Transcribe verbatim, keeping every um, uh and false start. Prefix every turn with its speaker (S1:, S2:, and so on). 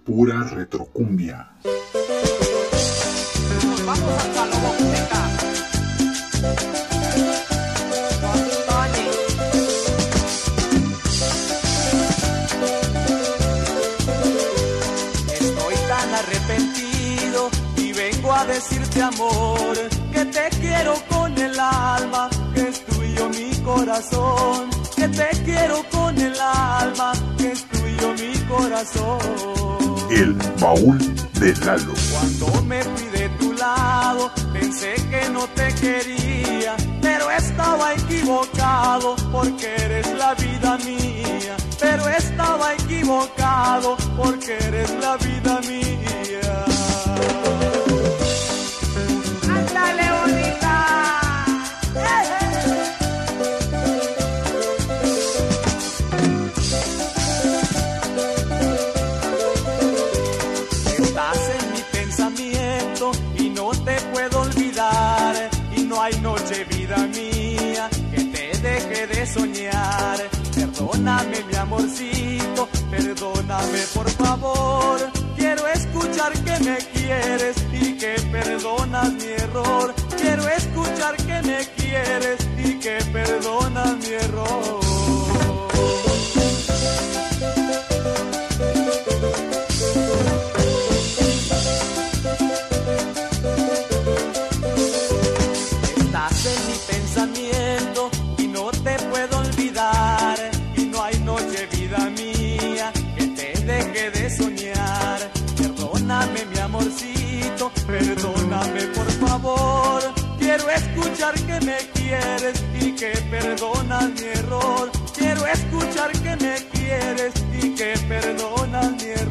S1: pura retrocumbia.
S2: Nos vamos hasta la boqueca. Estoy tan arrepentido y vengo a decirte, amor, que te quiero con el alma, que es tuyo mi corazón, que te quiero con el alma, que es tuyo mi corazón.
S1: El baúl de Lalo.
S2: Cuando me fui de tu lado, pensé que no te quería, pero estaba equivocado, porque eres la vida mía. Pero estaba equivocado, porque eres la vida mía. ¡Ándale, bonita! ¡Eh, eh! Estás en mi pensamiento y no te puedo olvidar, y no hay noche, vida mía, que te deje de soñar. Perdóname, mi amorcito, perdóname por favor. Quiero escuchar que me quieres y que perdonas mi error. Quiero escuchar que me quieres y que perdonas mi error. Estás en mi pensamiento y no te puedo olvidar, y no hay noche, vida mía, que te deje de soñar. Perdóname, mi amorcito, perdóname por favor. Quiero escuchar que me quieres y que perdonas mi error. Quiero escuchar que me quieres y que perdonas mi error.